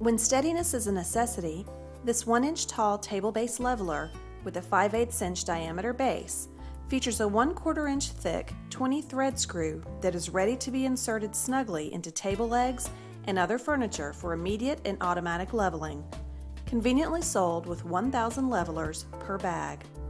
When steadiness is a necessity, this 1-inch tall table-base leveler with a 5/8 inch diameter base features a 1/4 inch thick 20 thread screw that is ready to be inserted snugly into table legs and other furniture for immediate and automatic leveling. Conveniently sold with 1,000 levelers per bag.